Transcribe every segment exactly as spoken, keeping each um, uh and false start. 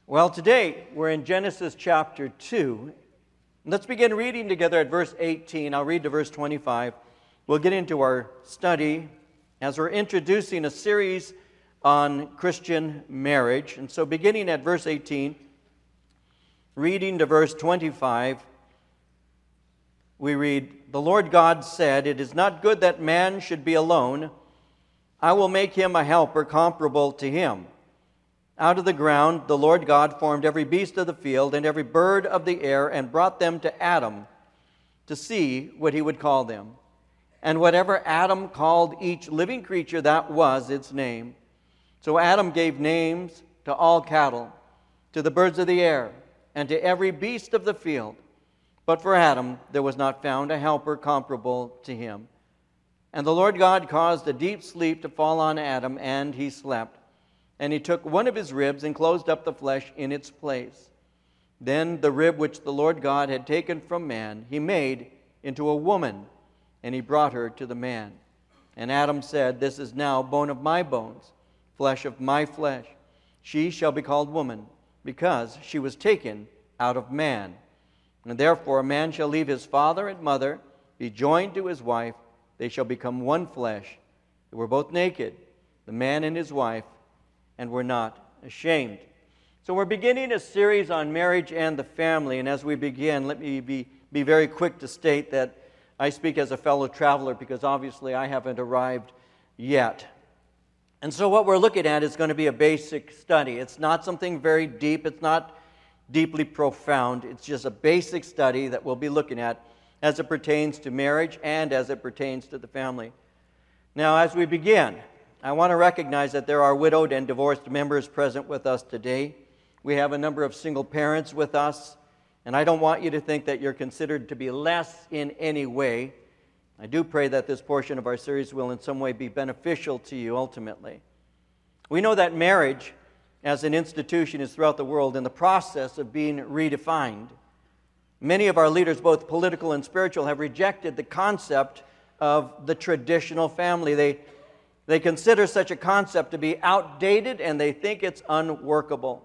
Well, today we're in Genesis chapter two. Let's begin reading together at verse eighteen. I'll read to verse twenty-five. We'll get into our study as we're introducing a series on Christian marriage. And so beginning at verse eighteen, reading to verse twenty-five, we read, "The Lord God said, 'It is not good that man should be alone. I will make him a helper comparable to him.' Out of the ground the Lord God formed every beast of the field and every bird of the air and brought them to Adam to see what he would call them. And whatever Adam called each living creature, that was its name. So Adam gave names to all cattle, to the birds of the air, and to every beast of the field. But for Adam there was not found a helper comparable to him. And the Lord God caused a deep sleep to fall on Adam, and he slept. And he took one of his ribs and closed up the flesh in its place. Then the rib which the Lord God had taken from man, he made into a woman, and he brought her to the man. And Adam said, 'This is now bone of my bones, flesh of my flesh. She shall be called woman, because she was taken out of man. And therefore a man shall leave his father and mother, be joined to his wife, they shall become one flesh. They were both naked, the man and his wife, and were not ashamed.'" So we're beginning a series on marriage and the family, and as we begin, let me be, be very quick to state that I speak as a fellow traveler because obviously I haven't arrived yet. And so what we're looking at is going to be a basic study. It's not something very deep, it's not deeply profound, it's just a basic study that we'll be looking at as it pertains to marriage and as it pertains to the family. Now, as we begin, I want to recognize that there are widowed and divorced members present with us today. We have a number of single parents with us, and I don't want you to think that you're considered to be less in any way. I do pray that this portion of our series will in some way be beneficial to you ultimately. We know that marriage as an institution is throughout the world in the process of being redefined. Many of our leaders, both political and spiritual, have rejected the concept of the traditional family. They They consider such a concept to be outdated, and they think it's unworkable.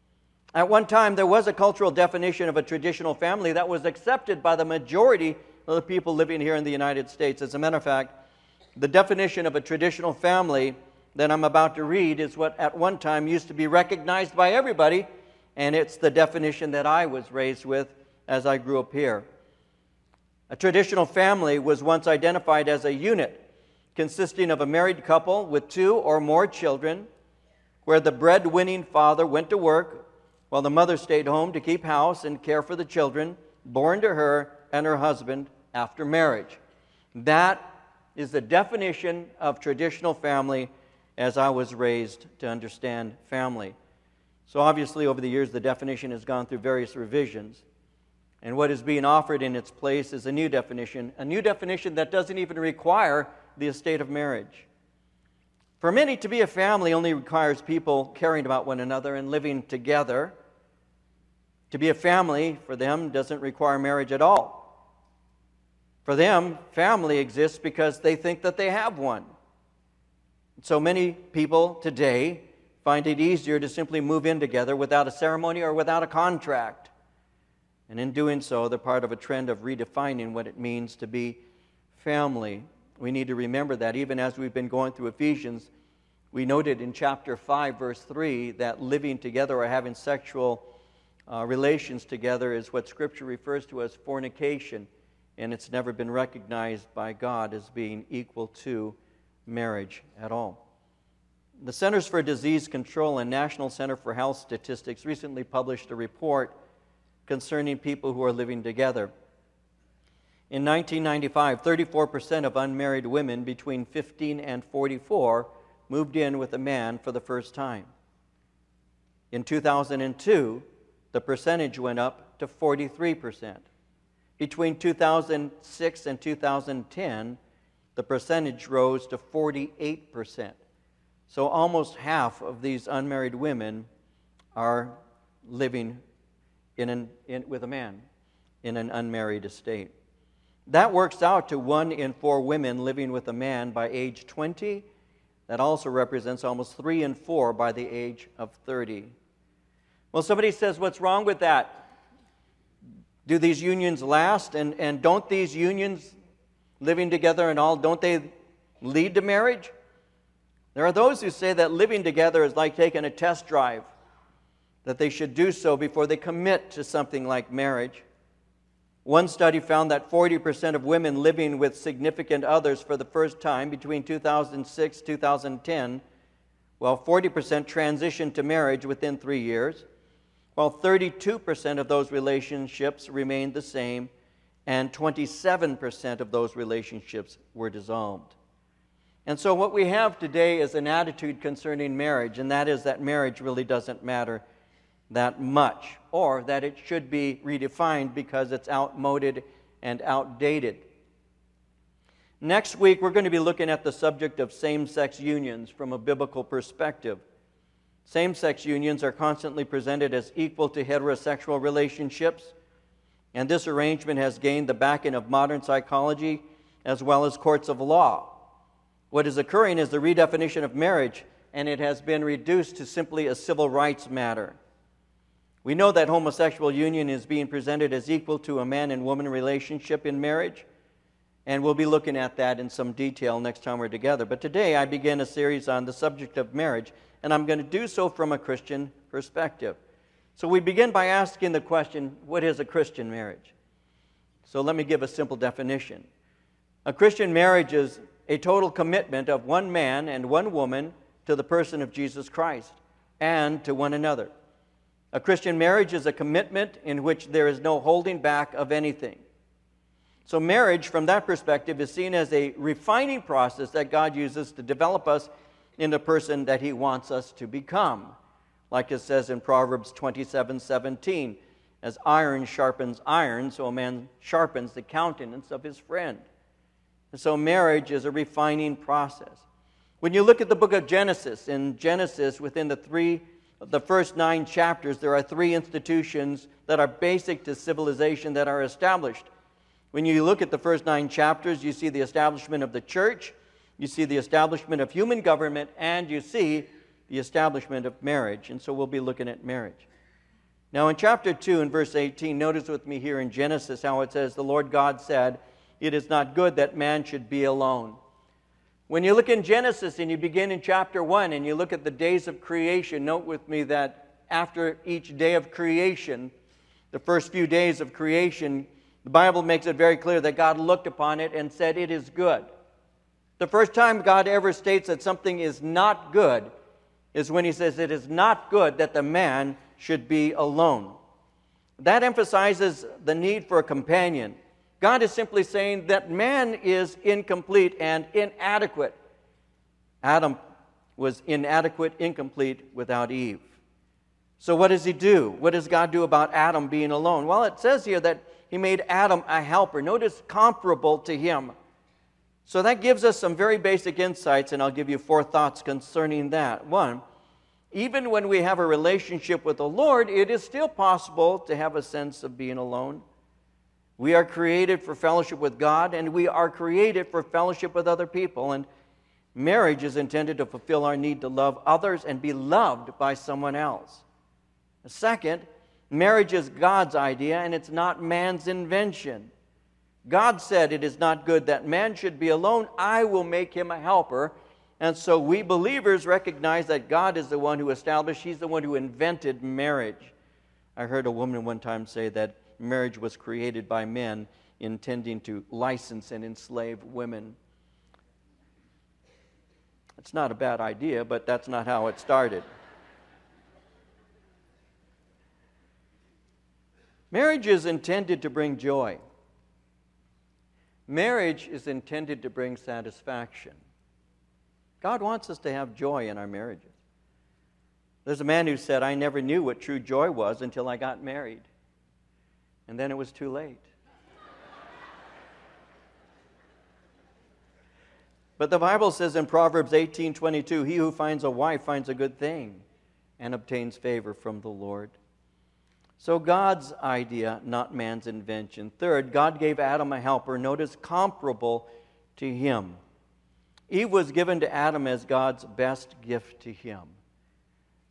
At one time, there was a cultural definition of a traditional family that was accepted by the majority of the people living here in the United States. As a matter of fact, the definition of a traditional family that I'm about to read is what at one time used to be recognized by everybody, and it's the definition that I was raised with as I grew up here. A traditional family was once identified as a unit consisting of a married couple with two or more children, where the breadwinning father went to work while the mother stayed home to keep house and care for the children born to her and her husband after marriage. That is the definition of traditional family as I was raised to understand family. So obviously over the years the definition has gone through various revisions, and what is being offered in its place is a new definition, a new definition that doesn't even require the estate of marriage. For many, to be a family only requires people caring about one another and living together. To be a family, for them, doesn't require marriage at all. For them, family exists because they think that they have one. So many people today find it easier to simply move in together without a ceremony or without a contract. And in doing so, they're part of a trend of redefining what it means to be family. We need to remember that even as we've been going through Ephesians, we noted in chapter five, verse three, that living together or having sexual uh, relations together is what Scripture refers to as fornication, and it's never been recognized by God as being equal to marriage at all. The Centers for Disease Control and National Center for Health Statistics recently published a report concerning people who are living together. In nineteen ninety-five, thirty-four percent of unmarried women between fifteen and forty-four moved in with a man for the first time. In two thousand two, the percentage went up to forty-three percent. Between two thousand six and two thousand ten, the percentage rose to forty-eight percent. So almost half of these unmarried women are living in an, in, with a man in an unmarried estate. That works out to one in four women living with a man by age twenty. That also represents almost three in four by the age of thirty. Well, somebody says, what's wrong with that? Do these unions last? And, and don't these unions, living together and all, don't they lead to marriage? There are those who say that living together is like taking a test drive, that they should do so before they commit to something like marriage. One study found that forty percent of women living with significant others for the first time between two thousand six and two thousand ten, while forty percent transitioned to marriage within three years, while thirty-two percent of those relationships remained the same, and twenty-seven percent of those relationships were dissolved. And so what we have today is an attitude concerning marriage, and that is that marriage really doesn't matter that much, or that it should be redefined because it's outmoded and outdated. Next week, we're going to be looking at the subject of same-sex unions from a biblical perspective. Same-sex unions are constantly presented as equal to heterosexual relationships, and this arrangement has gained the backing of modern psychology as well as courts of law. What is occurring is the redefinition of marriage, and it has been reduced to simply a civil rights matter. We know that homosexual union is being presented as equal to a man and woman relationship in marriage, and we'll be looking at that in some detail next time we're together. But today I begin a series on the subject of marriage, and I'm going to do so from a Christian perspective. So we begin by asking the question, what is a Christian marriage? So let me give a simple definition. A Christian marriage is a total commitment of one man and one woman to the person of Jesus Christ and to one another. A Christian marriage is a commitment in which there is no holding back of anything. So marriage, from that perspective, is seen as a refining process that God uses to develop us into the person that He wants us to become. Like it says in Proverbs twenty-seven seventeen, as iron sharpens iron, so a man sharpens the countenance of his friend. And so marriage is a refining process. When you look at the book of Genesis, in Genesis, within the three the first nine chapters, there are three institutions that are basic to civilization that are established. When you look at the first nine chapters, you see the establishment of the church, you see the establishment of human government, and you see the establishment of marriage. And so we'll be looking at marriage. Now in chapter two, in verse eighteen, notice with me here in Genesis how it says, "The Lord God said, it is not good that man should be alone." When you look in Genesis and you begin in chapter one and you look at the days of creation, note with me that after each day of creation, the first few days of creation, the Bible makes it very clear that God looked upon it and said, it is good. The first time God ever states that something is not good is when He says it is not good that the man should be alone. That emphasizes the need for a companion. God is simply saying that man is incomplete and inadequate. Adam was inadequate, incomplete without Eve. So what does He do? What does God do about Adam being alone? Well, it says here that He made Adam a helper. Notice, comparable to him. So that gives us some very basic insights, and I'll give you four thoughts concerning that. One, even when we have a relationship with the Lord, it is still possible to have a sense of being alone. We are created for fellowship with God, and we are created for fellowship with other people. And marriage is intended to fulfill our need to love others and be loved by someone else. Second, marriage is God's idea, and it's not man's invention. God said it is not good that man should be alone. I will make him a helper. And so we believers recognize that God is the one who established, He's the one who invented marriage. I heard a woman one time say that marriage was created by men intending to license and enslave women. It's not a bad idea, but that's not how it started. Marriage is intended to bring joy. Marriage is intended to bring satisfaction. God wants us to have joy in our marriages. There's a man who said, I never knew what true joy was until I got married. And then it was too late. But the Bible says in Proverbs eighteen twenty-two, he who finds a wife finds a good thing and obtains favor from the Lord. So God's idea, not man's invention. Third, God gave Adam a helper, notice, comparable to him. Eve was given to Adam as God's best gift to him.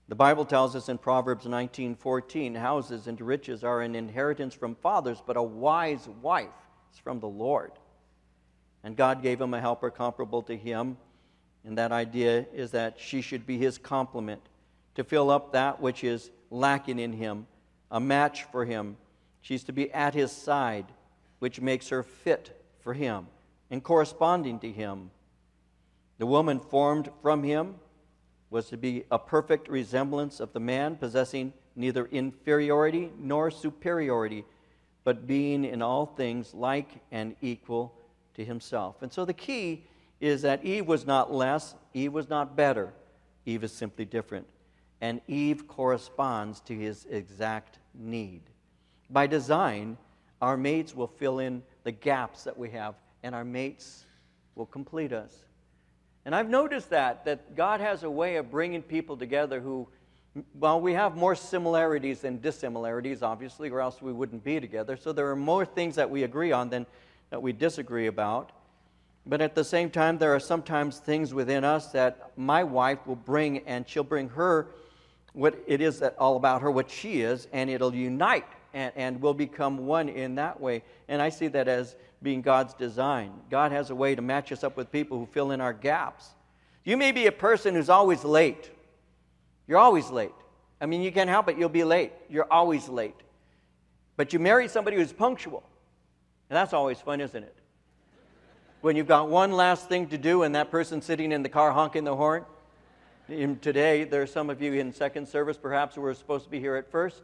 The Bible tells us in Proverbs nineteen fourteen, houses and riches are an inheritance from fathers, but a wise wife is from the Lord. And God gave him a helper comparable to him, and that idea is that she should be his complement to fill up that which is lacking in him, a match for him. She's to be at his side, which makes her fit for him and corresponding to him. The woman formed from him was to be a perfect resemblance of the man, possessing neither inferiority nor superiority, but being in all things like and equal to himself. And so the key is that Eve was not less, Eve was not better. Eve is simply different. And Eve corresponds to his exact need. By design, our mates will fill in the gaps that we have, and our mates will complete us. And I've noticed that, that God has a way of bringing people together who, well, we have more similarities than dissimilarities, obviously, or else we wouldn't be together. So there are more things that we agree on than that we disagree about. But at the same time, there are sometimes things within us that my wife will bring, and she'll bring her, what it is that all about her, what she is, and it'll unite, and, and we'll become one in that way. And I see that as being God's design. God has a way to match us up with people who fill in our gaps. You may be a person who's always late. You're always late. I mean, you can't help it. You'll be late. You're always late. But you marry somebody who's punctual. And that's always fun, isn't it? When you've got one last thing to do and that person's sitting in the car honking the horn. And today, there are some of you in second service, perhaps, who were supposed to be here at first.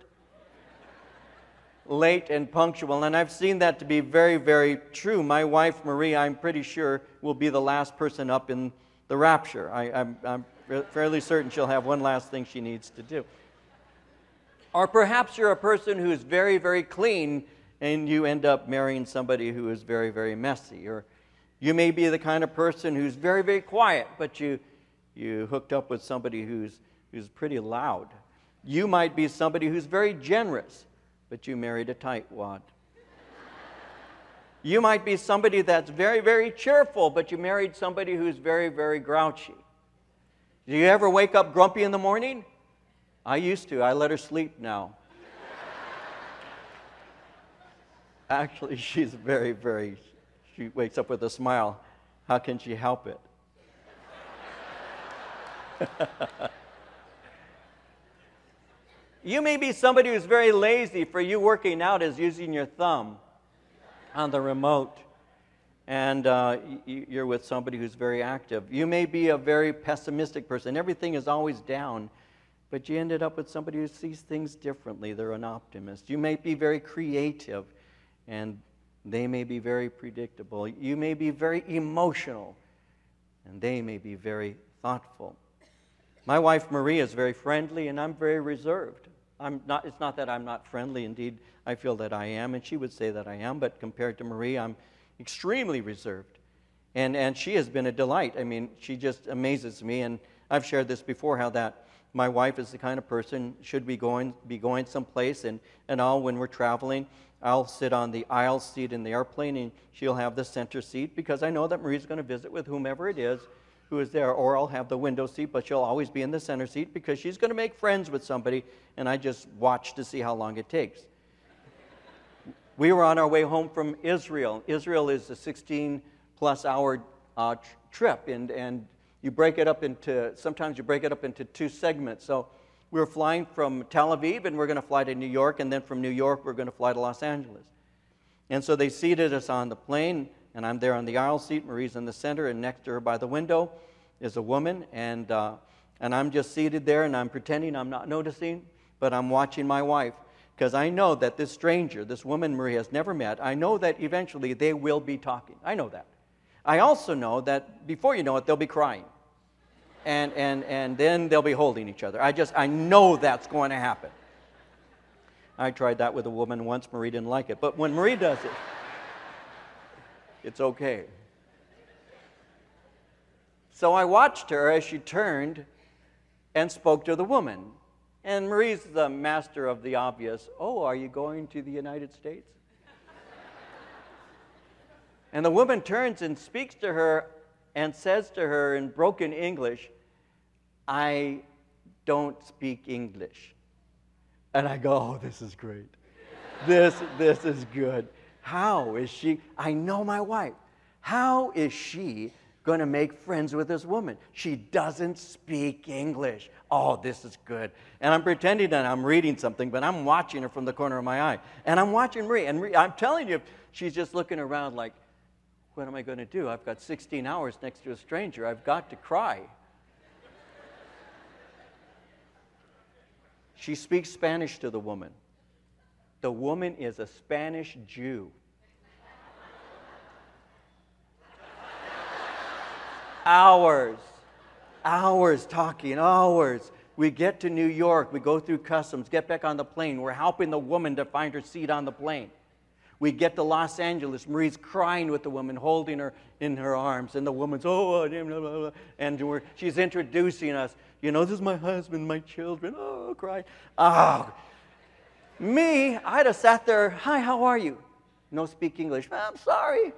Late and punctual. And I've seen that to be very, very true. My wife, Marie, I'm pretty sure, will be the last person up in the rapture. I, I'm, I'm fairly certain she'll have one last thing she needs to do. Or perhaps you're a person who's very, very clean, and you end up marrying somebody who is very, very messy. Or you may be the kind of person who's very, very quiet, but you, you hooked up with somebody who's, who's pretty loud. You might be somebody who's very generous, but you married a tightwad. You might be somebody that's very, very cheerful, but you married somebody who's very, very grouchy. Do you ever wake up grumpy in the morning? I used to. I let her sleep now. Actually, she's very, very, she wakes up with a smile. How can she help it? You may be somebody who's very lazy. For you, working out is using your thumb on the remote. And uh, you're with somebody who's very active. You may be a very pessimistic person. Everything is always down. But you ended up with somebody who sees things differently. They're an optimist. You may be very creative, and they may be very predictable. You may be very emotional, and they may be very thoughtful. My wife, Marie, is very friendly, and I'm very reserved. I'm not, it's not that I'm not friendly. Indeed, I feel that I am, and she would say that I am. But compared to Marie, I'm extremely reserved. And, and she has been a delight. I mean, she just amazes me. And I've shared this before, how that my wife is the kind of person, should we going, be going someplace, and, and all, when we're traveling, I'll sit on the aisle seat in the airplane, and she'll have the center seat, because I know that Marie's going to visit with whomever it is who is there. Or I'll have the window seat, but she'll always be in the center seat, because she's going to make friends with somebody, and I just watch to see how long it takes. We were on our way home from Israel. Israel is a sixteen plus hour uh, trip, and, and you break it up into, sometimes you break it up into two segments. So we were flying from Tel Aviv, and we're going to fly to New York, and then from New York, we're going to fly to Los Angeles. And so they seated us on the plane, and I'm there on the aisle seat. Marie's in the center, and next to her by the window is a woman, and, uh, and I'm just seated there, and I'm pretending I'm not noticing, but I'm watching my wife, because I know that this stranger, this woman Marie has never met, I know that eventually they will be talking. I know that. I also know that before you know it, they'll be crying. And, and, and then they'll be holding each other. I just, I know that's going to happen. I tried that with a woman once. Marie didn't like it. But when Marie does it, it's okay. So I watched her as she turned and spoke to the woman. And Marie's the master of the obvious. Oh, are you going to the United States? And the woman turns and speaks to her and says to her in broken English, I don't speak English. And I go, oh, this is great. This, this is good. How is she? I know my wife. How is she going to make friends with this woman? She doesn't speak English. Oh, this is good. And I'm pretending that I'm reading something, but I'm watching her from the corner of my eye. And I'm watching Marie. And Marie, I'm telling you, she's just looking around like, what am I going to do? I've got sixteen hours next to a stranger. I've got to cry. She speaks Spanish to the woman. The woman is a Spanish Jew. Hours, hours talking, hours. We get to New York, we go through customs, get back on the plane. We're helping the woman to find her seat on the plane. We get to Los Angeles. Marie's crying with the woman, holding her in her arms. And the woman's, oh, blah, blah, blah. And we're, she's introducing us. You know, this is my husband, my children. Oh, crying. Oh. Me, I'd have sat there, hi, how are you? No speak English. I'm sorry.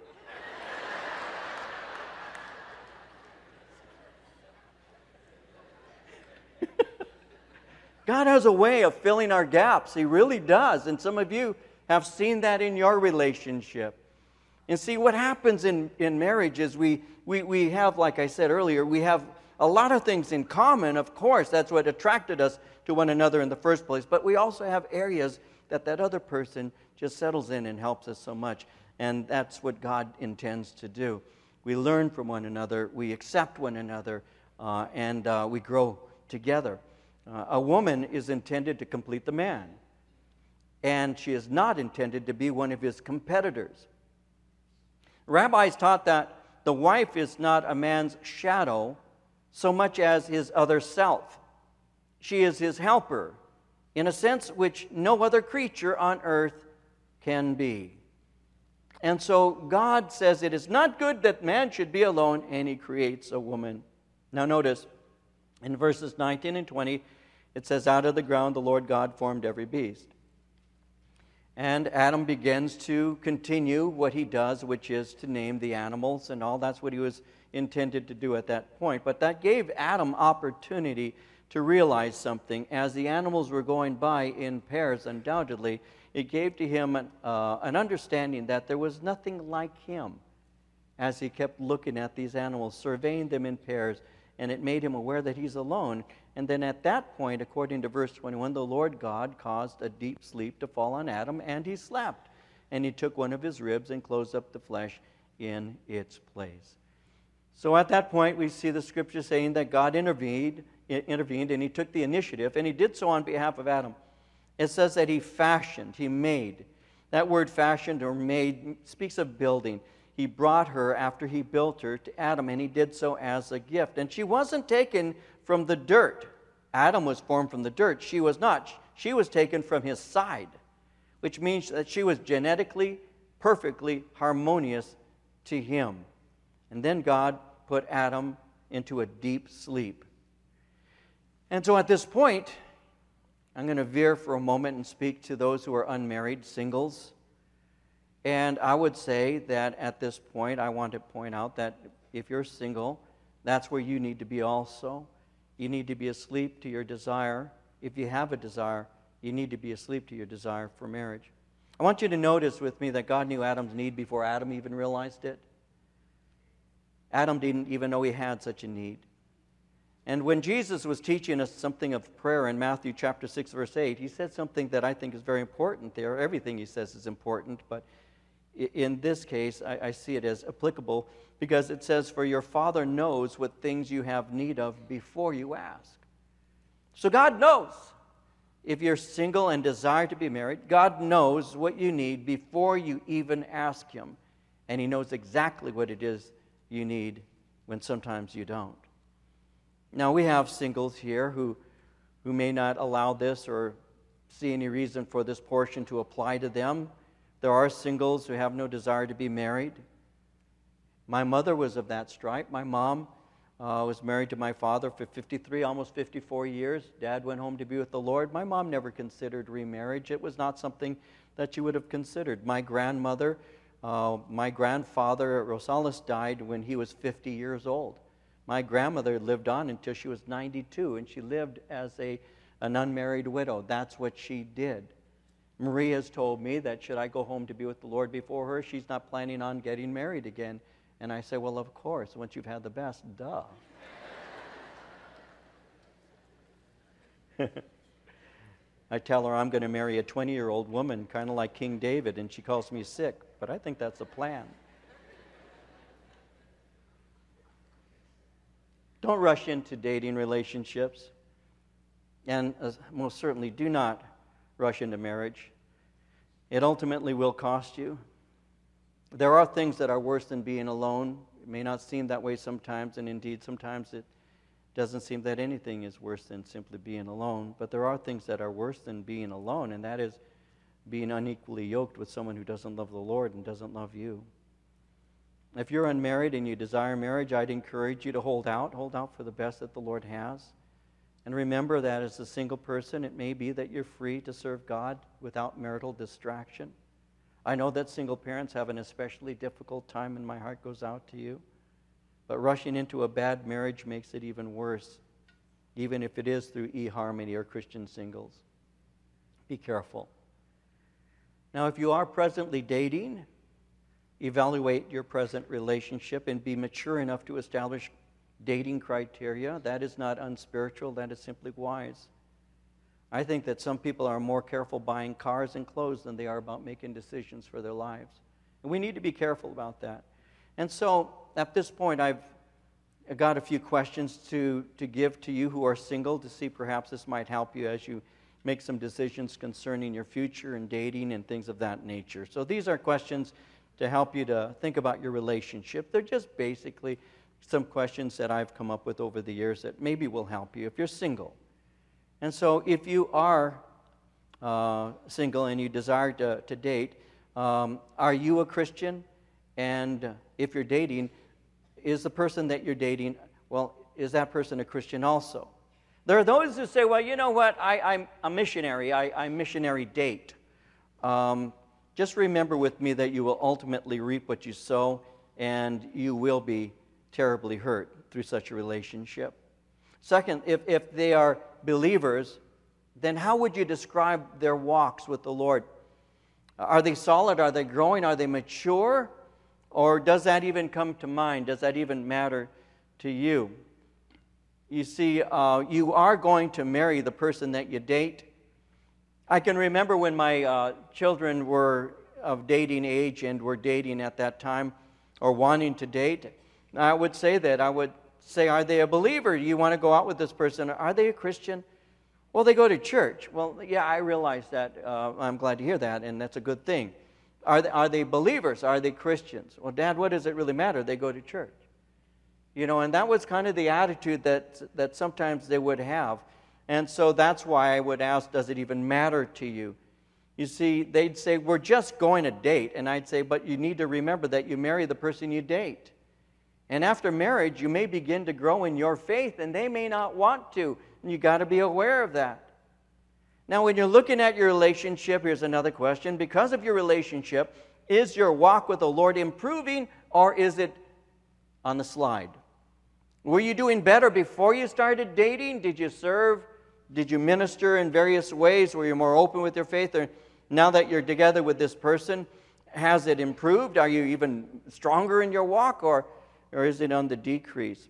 God has a way of filling our gaps. He really does. And some of you have seen that in your relationship. And see, what happens in, in marriage is we, we, we have, like I said earlier, we have a lot of things in common. Of course, that's what attracted us to one another in the first place. But we also have areas that that other person just settles in and helps us so much. And that's what God intends to do. We learn from one another. We accept one another. Uh, and uh, we grow together. Uh, a woman is intended to complete the man, and she is not intended to be one of his competitors. Rabbis taught that the wife is not a man's shadow so much as his other self. She is his helper, in a sense which no other creature on earth can be. And so God says it is not good that man should be alone, and he creates a woman. Now notice, in verses nineteen and twenty, it says, out of the ground the Lord God formed every beast. And Adam begins to continue what he does, which is to name the animals and all. That's what he was intended to do at that point. But that gave Adam opportunity to realize something. As the animals were going by in pairs, undoubtedly, it gave to him an, uh, an understanding that there was nothing like him as he kept looking at these animals, surveying them in pairs. And it made him aware that he's alone. And then at that point, according to verse twenty-one, the Lord God caused a deep sleep to fall on Adam, and he slept. And he took one of his ribs and closed up the flesh in its place. So at that point, we see the scripture saying that God intervened, intervened, and he took the initiative, and he did so on behalf of Adam. It says that he fashioned, he made. That word fashioned or made speaks of building. He brought her after he built her to Adam, and he did so as a gift. And she wasn't taken from the dirt. Adam was formed from the dirt. She was not. She was taken from his side, which means that she was genetically, perfectly harmonious to him. And then God put Adam into a deep sleep. And so at this point, I'm going to veer for a moment and speak to those who are unmarried, singles. And I would say that at this point, I want to point out that if you're single, that's where you need to be also. You need to be asleep to your desire. If you have a desire, you need to be asleep to your desire for marriage. I want you to notice with me that God knew Adam's need before Adam even realized it. Adam didn't even know he had such a need. And when Jesus was teaching us something of prayer in Matthew chapter six, verse eight, he said something that I think is very important there. Everything he says is important, but in this case, I, I see it as applicable because it says, for your Father knows what things you have need of before you ask. So God knows. If you're single and desire to be married, God knows what you need before you even ask him. And he knows exactly what it is you need when sometimes you don't. Now, we have singles here who, who may not allow this or see any reason for this portion to apply to them. There are singles who have no desire to be married. My mother was of that stripe. My mom uh, was married to my father for fifty-three, almost fifty-four years. Dad went home to be with the Lord. My mom never considered remarriage. It was not something that she would have considered. My grandmother, uh, my grandfather, Rosales, died when he was fifty years old. My grandmother lived on until she was ninety-two, and she lived as a, an unmarried widow. That's what she did. Marie has told me that should I go home to be with the Lord before her, she's not planning on getting married again. And I say, well, of course, once you've had the best, duh. I tell her I'm going to marry a twenty-year-old woman, kind of like King David, and she calls me sick, but I think that's a plan. Don't rush into dating relationships, and uh, most certainly do not rush into marriage. It ultimately will cost you. There are things that are worse than being alone. It may not seem that way sometimes, and indeed sometimes it doesn't seem that anything is worse than simply being alone. But there are things that are worse than being alone, and that is being unequally yoked with someone who doesn't love the Lord and doesn't love you. If you're unmarried and you desire marriage, I'd encourage you to hold out. Hold out for the best that the Lord has. And remember that as a single person, it may be that you're free to serve God without marital distraction. I know that single parents have an especially difficult time, and my heart goes out to you. But rushing into a bad marriage makes it even worse, even if it is through eHarmony or Christian Singles. Be careful. Now, if you are presently dating, evaluate your present relationship and be mature enough to establish dating criteria. That is not unspiritual, that is simply wise. I think that some people are more careful buying cars and clothes than they are about making decisions for their lives. And we need to be careful about that. And so, at this point, I've got a few questions to, to give to you who are single to see perhaps this might help you as you make some decisions concerning your future and dating and things of that nature. So these are questions to help you to think about your relationship. They're just basically some questions that I've come up with over the years that maybe will help you if you're single. And so if you are uh, single and you desire to, to date, um, are you a Christian? And if you're dating, is the person that you're dating, well, is that person a Christian also? There are those who say, well, you know what, I, I'm a missionary, I, I missionary date. Um, just remember with me that you will ultimately reap what you sow, and you will be terribly hurt through such a relationship. Second, if, if they are believers, then how would you describe their walks with the Lord? Are they solid? Are they growing? Are they mature? Or does that even come to mind? Does that even matter to you? You see, uh, you are going to marry the person that you date. I can remember when my uh, children were of dating age and were dating at that time or wanting to date. I would say that. I would say, are they a believer? You want to go out with this person? Are they a Christian? Well, they go to church. Well, yeah, I realize that. Uh, I'm glad to hear that, and that's a good thing. Are they, are they believers? Are they Christians? Well, Dad, what does it really matter? They go to church. You know, and that was kind of the attitude that, that sometimes they would have. And so that's why I would ask, does it even matter to you? You see, they'd say, we're just going to date. And I'd say, but you need to remember that you marry the person you date. And after marriage, you may begin to grow in your faith, and they may not want to. And you've got to be aware of that. Now, when you're looking at your relationship, here's another question. Because of your relationship, is your walk with the Lord improving, or is it on the slide? Were you doing better before you started dating? Did you serve? Did you minister in various ways? Were you more open with your faith? Or now that you're together with this person, has it improved? Are you even stronger in your walk, or, or is it on the decrease?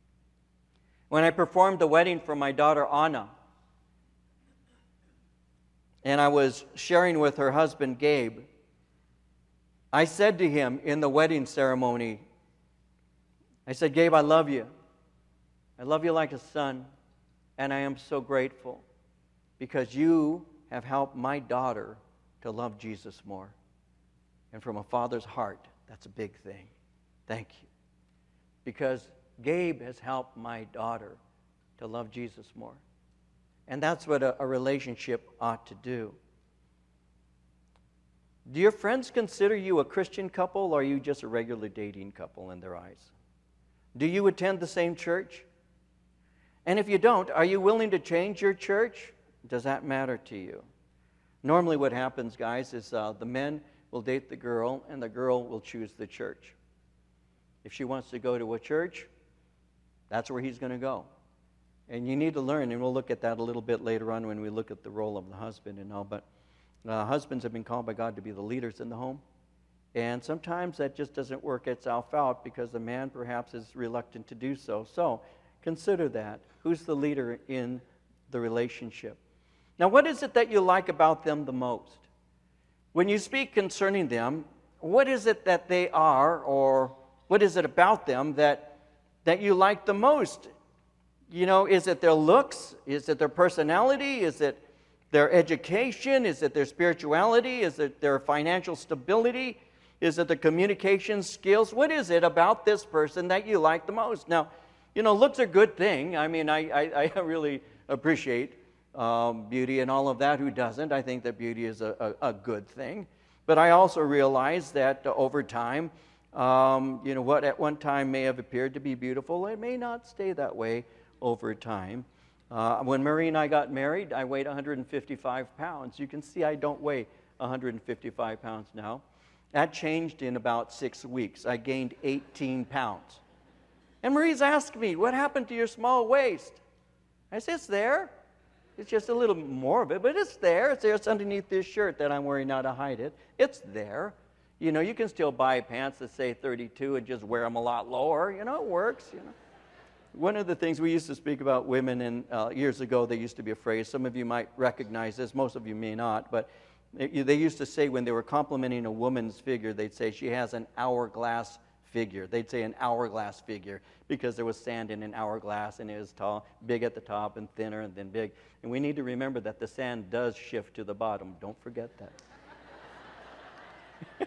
When I performed the wedding for my daughter Anna, and I was sharing with her husband Gabe, I said to him in the wedding ceremony, I said, Gabe, I love you. I love you like a son, and I am so grateful because you have helped my daughter to love Jesus more. And from a father's heart, that's a big thing. Thank you. Because Gabe has helped my daughter to love Jesus more. And that's what a, a relationship ought to do. Do your friends consider you a Christian couple, or are you just a regular dating couple in their eyes? Do you attend the same church? And if you don't, are you willing to change your church? Does that matter to you? Normally what happens, guys, is uh, the men will date the girl, and the girl will choose the church. If she wants to go to a church, That's where he's going to go. And you need to learn, and we'll look at that a little bit later on when we look at the role of the husband and all. But uh, husbands have been called by God to be the leaders in the home. And sometimes that just doesn't work itself out because the man perhaps is reluctant to do so. So consider that. Who's the leader in the relationship? Now, what is it that you like about them the most? When you speak concerning them, what is it that they are, or what is it about them that, that you like the most? You know, is it their looks? Is it their personality? Is it their education? Is it their spirituality? Is it their financial stability? Is it the communication skills? What is it about this person that you like the most? Now, you know, looks are a good thing. I mean, I, I, I really appreciate um, beauty and all of that. Who doesn't? I think that beauty is a, a, a good thing. But I also realize that uh, over time, um, you know, what at one time may have appeared to be beautiful, it may not stay that way over time. Uh, when Marie and I got married, I weighed one hundred fifty-five pounds. You can see I don't weigh one hundred fifty-five pounds now. That changed in about six weeks. I gained eighteen pounds. And Marie's asked me, what happened to your small waist? I said, it's there. It's just a little more of it, but it's there. It's there. It's underneath this shirt that I'm wearing now to hide it. It's there. You know, you can still buy pants that say thirty-two and just wear them a lot lower. You know, it works, you know. One of the things we used to speak about women, and uh, years ago there used to be a phrase, some of you might recognize this, most of you may not, but it, they used to say when they were complimenting a woman's figure, they'd say she has an hourglass figure. They'd say an hourglass figure because there was sand in an hourglass and it was tall, big at the top and thinner and then big. And we need to remember that the sand does shift to the bottom. Don't forget that.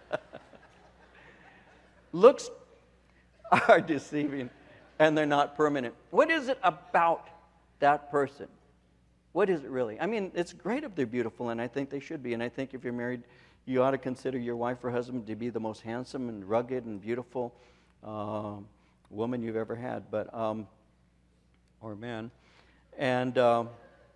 Looks are deceiving and they're not permanent. What is it about that person? What is it really? I mean, it's great if they're beautiful, and I think they should be. And I think if you're married, you ought to consider your wife or husband to be the most handsome and rugged and beautiful uh, woman you've ever had, but um, or man. And uh,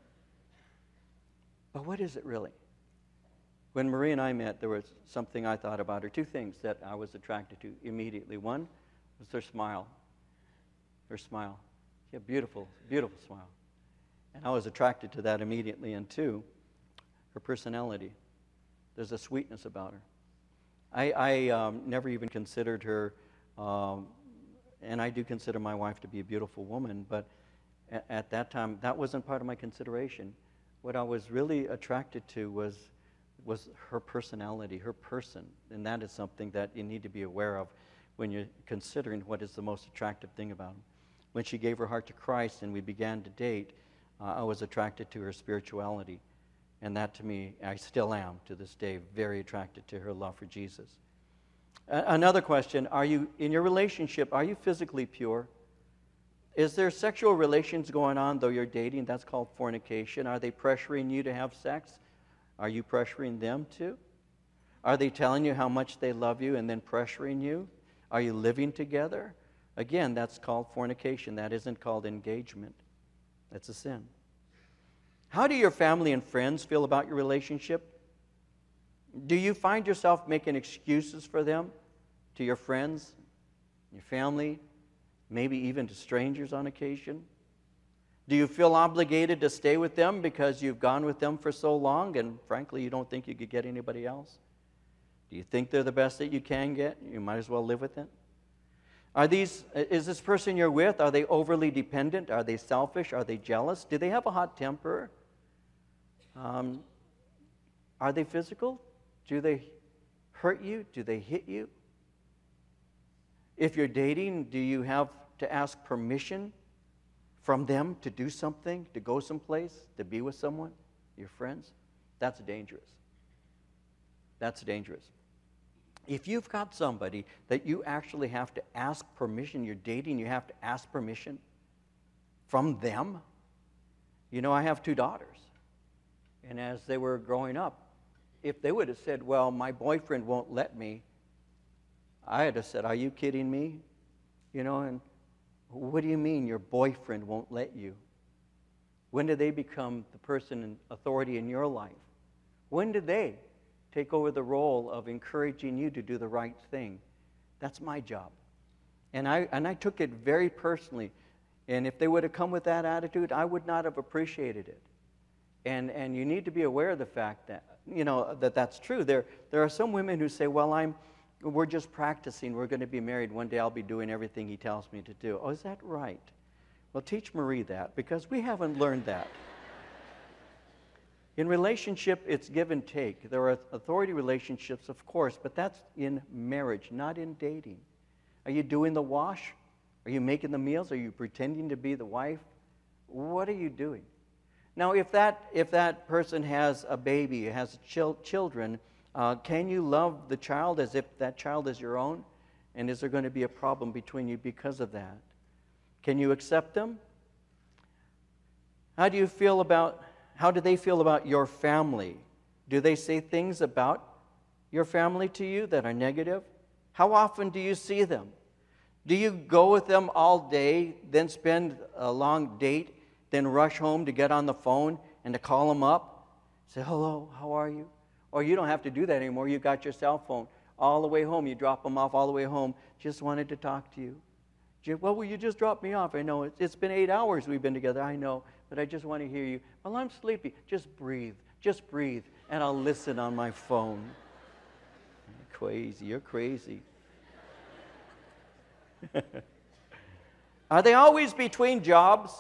but what is it really? When Marie and I met, there was something I thought about her. Two things that I was attracted to immediately. One was her smile. Her smile. She had a beautiful, beautiful smile. And I was attracted to that immediately. And two, her personality. There's a sweetness about her. I, I um, never even considered her, um, and I do consider my wife to be a beautiful woman, but at, at that time, that wasn't part of my consideration. What I was really attracted to was, was her personality, her person, and that is something that you need to be aware of when you're considering what is the most attractive thing about him. When she gave her heart to Christ and we began to date, uh, I was attracted to her spirituality. And that to me, I still am to this day, very attracted to her love for Jesus. Uh, another question, are you, in your relationship, are you physically pure? Is there sexual relations going on though you're dating? That's called fornication. Are they pressuring you to have sex? Are you pressuring them to? Are they telling you how much they love you and then pressuring you? Are you living together? Again, that's called fornication. That isn't called engagement. That's a sin. How do your family and friends feel about your relationship? Do you find yourself making excuses for them, to your friends, your family, maybe even to strangers on occasion? Do you feel obligated to stay with them because you've gone with them for so long and frankly you don't think you could get anybody else? Do you think they're the best that you can get? You might as well live with it. Are these, is this person you're with, are they overly dependent? Are they selfish? Are they jealous? Do they have a hot temper? Um, are they physical? Do they hurt you? Do they hit you? If you're dating, do you have to ask permission from them to do something, to go someplace, to be with someone, your friends? That's dangerous. That's dangerous. If you've got somebody that you actually have to ask permission, you're dating, you have to ask permission from them. You know, I have two daughters. And as they were growing up, if they would have said, well, my boyfriend won't let me, I had to said, are you kidding me? You know, and what do you mean your boyfriend won't let you? When did they become the person in authority in your life? When did they take over the role of encouraging you to do the right thing? That's my job. And I, and I took it very personally. And if they would have come with that attitude, I would not have appreciated it. And, and you need to be aware of the fact that, you know, that that's true. There, there are some women who say, well, I'm, we're just practicing. We're going to be married. One day I'll be doing everything he tells me to do. Oh, is that right? Well, teach Marie that, because we haven't learned that. In relationship, it's give and take. There are authority relationships, of course, but that's in marriage, not in dating. Are you doing the wash? Are you making the meals? Are you pretending to be the wife? What are you doing? Now, if that, if that person has a baby, has chil- children, uh, can you love the child as if that child is your own? And is there going to be a problem between you because of that? Can you accept them? How do you feel about, how do they feel about your family? Do they say things about your family to you that are negative? How often do you see them? Do you go with them all day, then spend a long date, then rush home to get on the phone and to call them up? Say, hello, how are you? Or you don't have to do that anymore. You got your cell phone all the way home. You drop them off all the way home. Just wanted to talk to you. Well, will you just drop me off? I know it's, it's been eight hours we've been together. I know, but I just want to hear you. Well, I'm sleepy. Just breathe. Just breathe, and I'll listen on my phone. You're crazy. You're crazy. Are they always between jobs?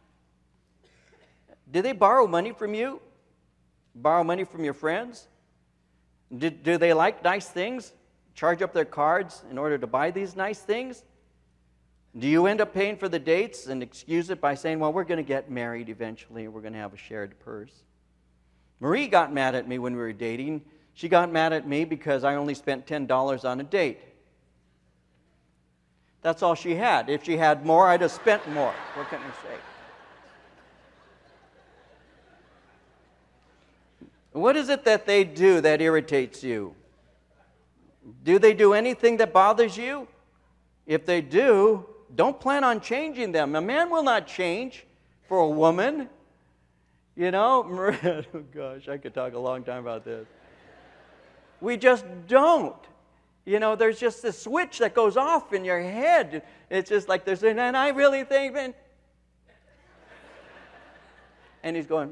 Do they borrow money from you? Borrow money from your friends? Do, do they like nice things? Charge up their cards in order to buy these nice things? Do you end up paying for the dates and excuse it by saying, well, we're going to get married eventually and we're going to have a shared purse? Marie got mad at me when we were dating. She got mad at me because I only spent ten dollars on a date. That's all she had. If she had more, I'd have spent more. What can I say? What is it that they do that irritates you? Do they do anything that bothers you? If they do, don't plan on changing them. A man will not change for a woman. You know, oh gosh, I could talk a long time about this. We just don't. You know, there's just this switch that goes off in your head. It's just like there's, and I really think, man. And he's going.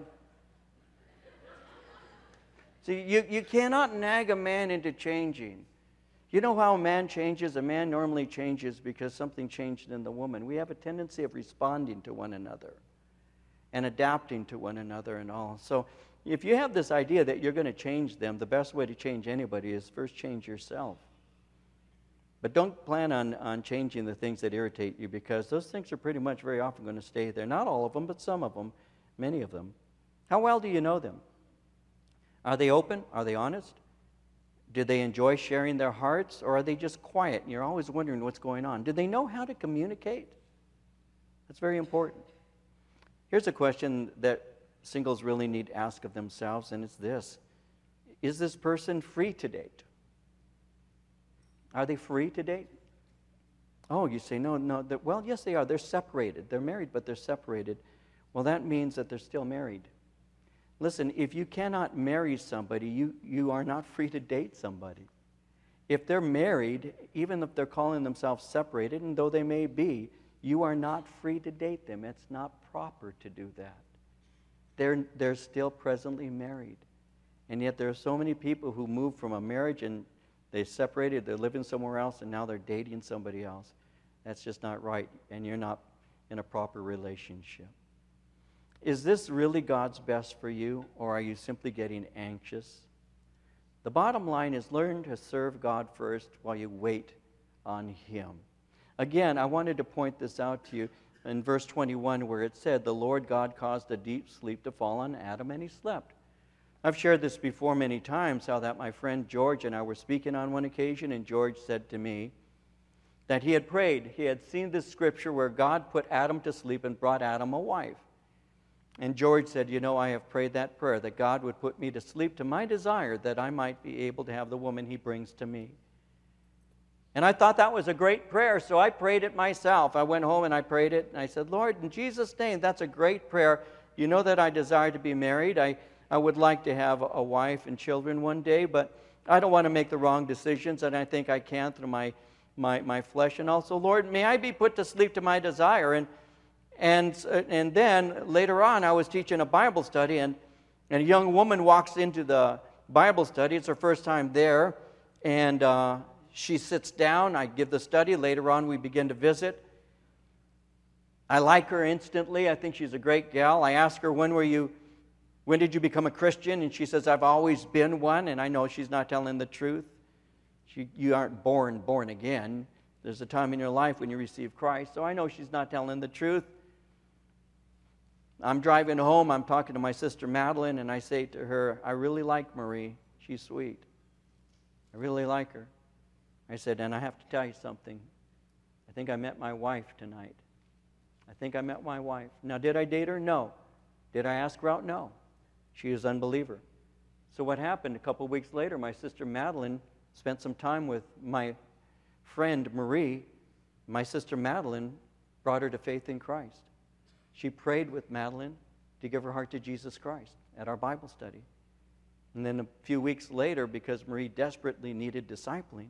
See, you, you cannot nag a man into changing. You know how a man changes? A man normally changes because something changed in the woman. We have a tendency of responding to one another and adapting to one another and all. So if you have this idea that you're going to change them, the best way to change anybody is first change yourself. But don't plan on, on changing the things that irritate you, because those things are pretty much very often going to stay there. Not all of them, but some of them, many of them. How well do you know them? Are they open? Are they honest? Do they enjoy sharing their hearts, or are they just quiet and you're always wondering what's going on? Do they know how to communicate? That's very important. Here's a question that singles really need to ask of themselves, and it's this. Is this person free to date? Are they free to date? Oh, you say, no, no. Well, yes, they are. They're separated. They're married, but they're separated. Well, that means that they're still married. Listen, if you cannot marry somebody, you, you are not free to date somebody. If they're married, even if they're calling themselves separated, and though they may be, you are not free to date them. It's not proper to do that. They're, they're still presently married. And yet there are so many people who move from a marriage and they separated, they're living somewhere else, and now they're dating somebody else. That's just not right, and you're not in a proper relationship. Is this really God's best for you, or are you simply getting anxious? The bottom line is learn to serve God first while you wait on Him. Again, I wanted to point this out to you in verse twenty-one, where it said, the Lord God caused a deep sleep to fall on Adam, and he slept. I've shared this before many times, how that my friend George and I were speaking on one occasion, and George said to me that he had prayed. He had seen this scripture where God put Adam to sleep and brought Adam a wife. And George said, you know, I have prayed that prayer, that God would put me to sleep to my desire that I might be able to have the woman He brings to me. And I thought that was a great prayer, so I prayed it myself. I went home and I prayed it, and I said, Lord, in Jesus' name, that's a great prayer. You know that I desire to be married. I, I would like to have a wife and children one day, but I don't want to make the wrong decisions, and I think I can through my my, my flesh. And also, Lord, may I be put to sleep to my desire. And, and, and then later on, I was teaching a Bible study, and, and a young woman walks into the Bible study. It's her first time there. And uh, she sits down. I give the study. Later on, we begin to visit. I like her instantly. I think she's a great gal. I ask her, when were you, when did you become a Christian? And she says, I've always been one. And I know she's not telling the truth. She, you aren't born, born again. There's a time in your life when you receive Christ. So I know she's not telling the truth. I'm driving home. I'm talking to my sister Madeline, and I say to her, I really like Marie. She's sweet. I really like her. I said, and I have to tell you something. I think I met my wife tonight. I think I met my wife. Now, did I date her? No. Did I ask her out? No. She is an unbeliever. So what happened? A couple of weeks later, my sister Madeline spent some time with my friend Marie. My sister Madeline brought her to faith in Christ. She prayed with Madeline to give her heart to Jesus Christ at our Bible study. And then a few weeks later, because Marie desperately needed discipling,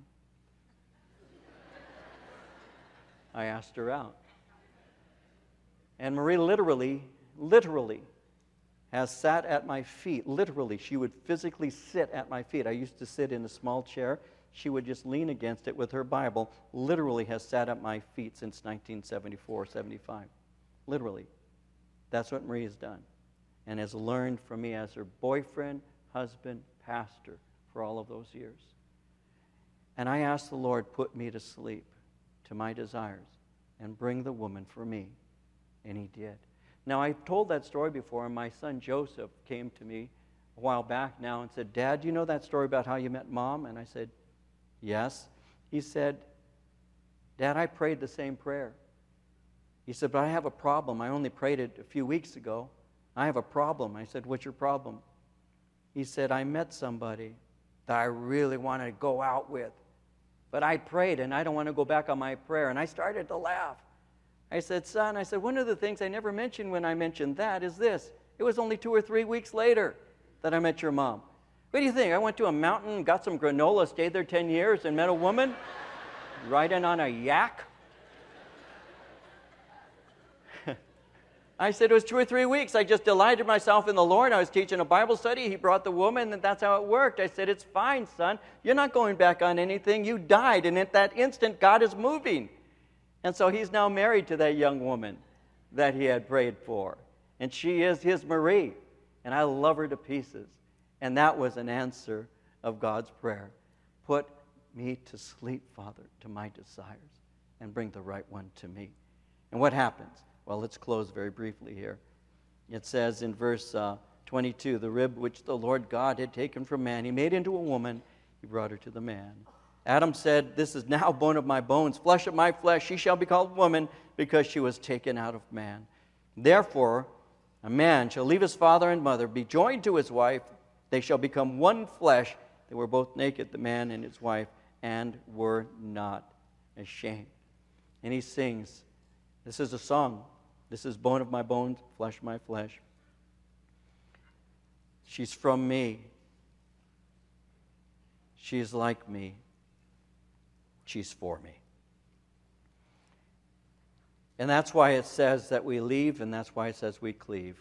I asked her out. And Marie literally, literally has sat at my feet. Literally, she would physically sit at my feet. I used to sit in a small chair. She would just lean against it with her Bible. Literally has sat at my feet since nineteen seventy-four, seventy-five. Literally. That's what Marie has done. And has learned from me as her boyfriend, husband, pastor for all of those years. And I asked the Lord, put me to sleep to my desires and bring the woman for me. And he did. Now, I've told that story before, and my son Joseph came to me a while back now and said, Dad, do you know that story about how you met Mom? And I said, yes. He said, Dad, I prayed the same prayer. He said, but I have a problem. I only prayed it a few weeks ago. I have a problem. I said, what's your problem? He said, I met somebody that I really wanted to go out with. But I prayed, and I don't want to go back on my prayer. And I started to laugh. I said, son, I said, one of the things I never mentioned when I mentioned that is this. It was only two or three weeks later that I met your mom. What do you think? I went to a mountain, got some granola, stayed there ten years, and met a woman riding on a yak? I said, it was two or three weeks. I just delighted myself in the Lord. I was teaching a Bible study. He brought the woman, and that's how it worked. I said, it's fine, son. You're not going back on anything. You died, and at that instant, God is moving. And so he's now married to that young woman that he had prayed for. And she is his Marie. And I love her to pieces. And that was an answer of God's prayer. Put me to sleep, Father, to my desires, and bring the right one to me. And what happens? Well, let's close very briefly here. It says in verse uh, twenty-two, the rib which the Lord God had taken from man, he made into a woman, he brought her to the man. Adam said, this is now bone of my bones, flesh of my flesh. She shall be called woman because she was taken out of man. Therefore, a man shall leave his father and mother, be joined to his wife. They shall become one flesh. They were both naked, the man and his wife, and were not ashamed. And he sings, this is a song. This is bone of my bones, flesh of my flesh. She's from me. She's like me. She's for me. And that's why it says that we leave, and that's why it says we cleave.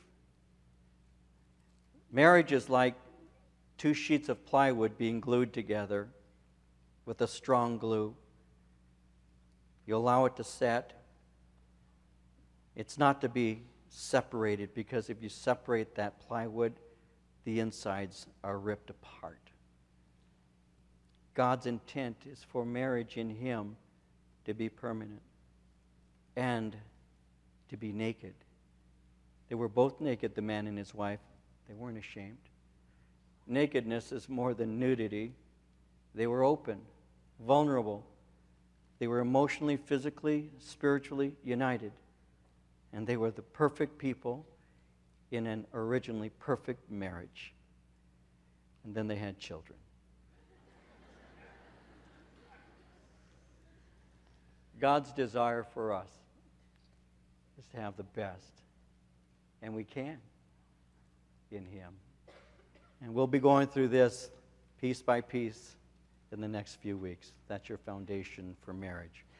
Marriage is like two sheets of plywood being glued together with a strong glue. You allow it to set. It's not to be separated, because if you separate that plywood, the insides are ripped apart. God's intent is for marriage in Him to be permanent and to be naked. They were both naked, the man and his wife. They weren't ashamed. Nakedness is more than nudity. They were open, vulnerable. They were emotionally, physically, spiritually united. And they were the perfect people in an originally perfect marriage. And then they had children. God's desire for us is to have the best. And we can in Him. And we'll be going through this piece by piece in the next few weeks. That's your foundation for marriage.